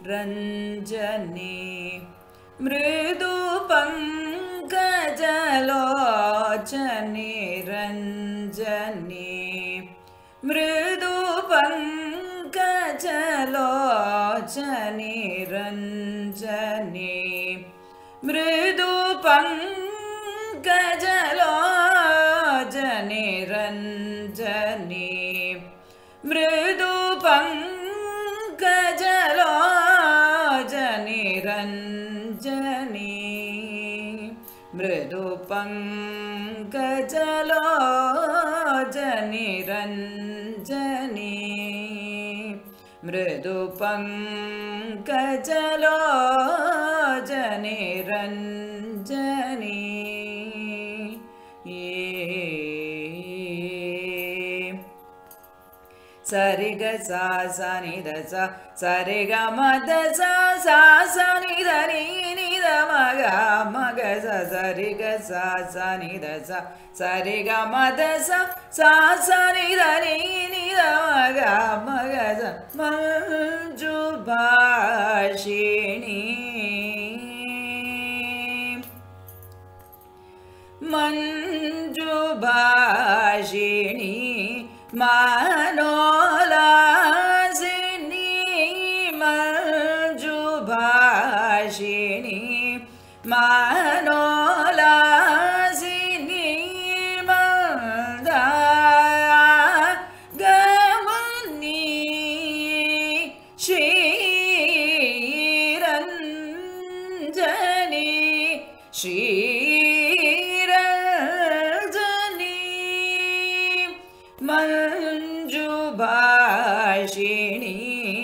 रञ्जनी मृदुपङ्कजलोचनी रञ्जनी मृदुपङ्कजलोचनी रञ्जनी मृदुपङ्कजलोचनी रञ्जनी मृदुपङ्कजलोचनी रञ्जनी मृदुपङ्कजलोचनी रञ्जनी मृदुपङ्कजलोचनी रञ्जनी सरि ग सा सा नि द सा सरि ग म द सा सा सा नि द नि नि द म ग सा सरि ग सा सा नि द सा सरि ग म द सा सा सा नि द नि नि द म ग सा मंजुभाषिणी मंजुभाषिणी मनोलासिनी मंजुभाषिणी मनोलासिनी मंदागमनी श्रीरञ्जनी मंजुभाषिणी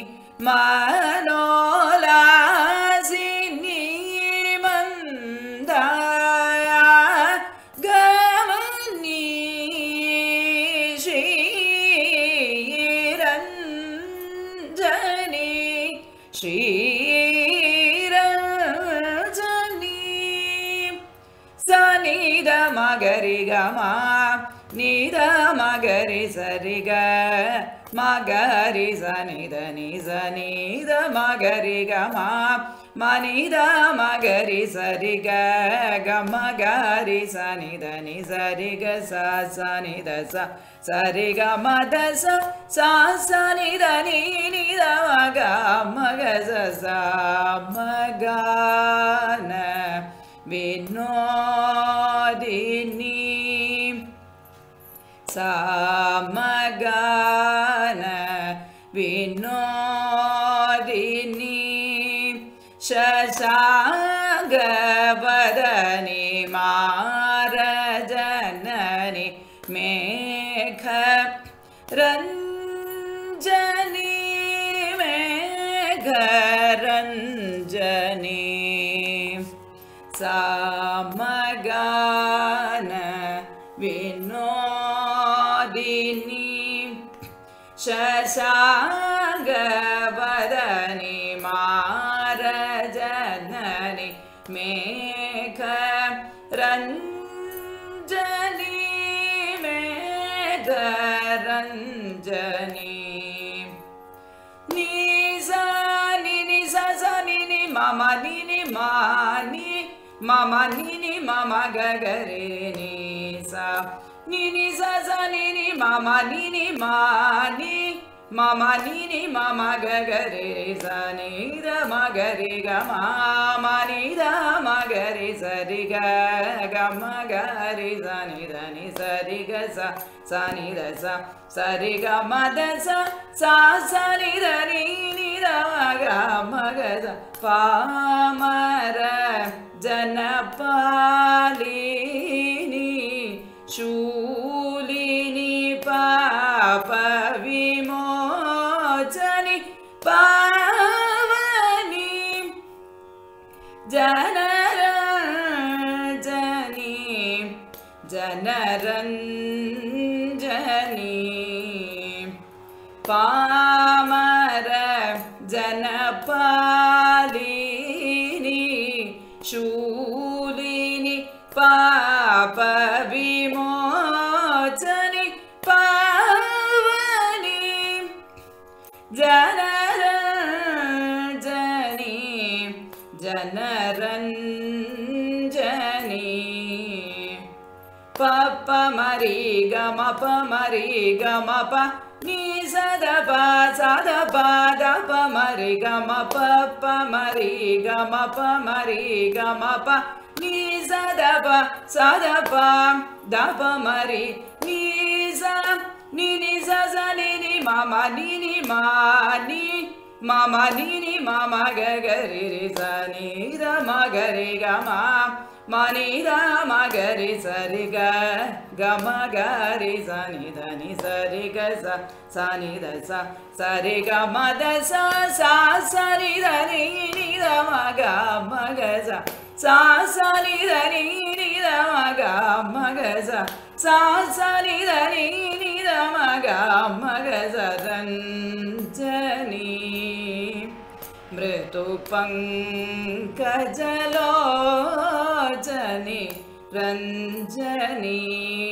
मनोलासिनी मंदागमनी श्रीरञ्जनी श्रीरञ्जनी सनि द मगरि ग म नि द मगरि सरि ग मगरि सनि द नि सनि द मगरि ग म नि द मगरि सरि ग ग मगरि सनि द नि सरि ग सा सा नि द सा सरि ग म द सा सा सा नि द नि नि द म ग सा म ग न विनोदिनी सामगान विनोदिनी शशांगवदनी मारजननी मेघ रंजनी मेघ रंजनी सामगान विनोदिनी शशांगवदनी मारजननी मेघ रंजनी मेघ रंजनी निसा नि निसा सा नि नि मामा नि नि मा नि मामा नि नि मामा ग ग रे नि सा नि नि सा सा नि नि मामा नि नि मा नि मामा नि नि मामा ग ग रे सा नि द म ग रे ग मा नि द म ग रे सा रे ग ग म ग रे सा नि द नि सा रे ग सा सा नि द सा सा रे ग म द सा सा सा नि द नि नि द म ग सा पा म र जनपालिनी शूलिनी पाप विमोचनी पावनी जनरञ्जनी जनरञ्जनी पामर जनपालिनी शूलिनी पाप विमोचनी पावनी जनरञ्जनी ஜனரஞ்சனி பப்ப மரி கம ப மரி கம ப நீ சதப சதப தப மரி கம பப்ப மரி கம ப மரி கம ப நீ சதப சதப தப மரி நீ ச நீ நீ ச ச நீ நீ மம நீ நீ மா நீ மம நீ நீ மம க க ரி ரி ச நீ ர ம க ரி க ம ம நீ ர ம க ரி ச ரி க க ம க ரி ச நீ த நீ ச ரி க ச ச நீ த ச ச ரி க ம த ச ச ச நீ த நீ நீ த ம க ம க ச ச ச நீ த நீ நீ த ம க ம க ச ச ச நீ த நீ நீ த ம க ம க ச ரஞ்சனி மிருது பங்கஜலோச்சனி ரஞ்சனி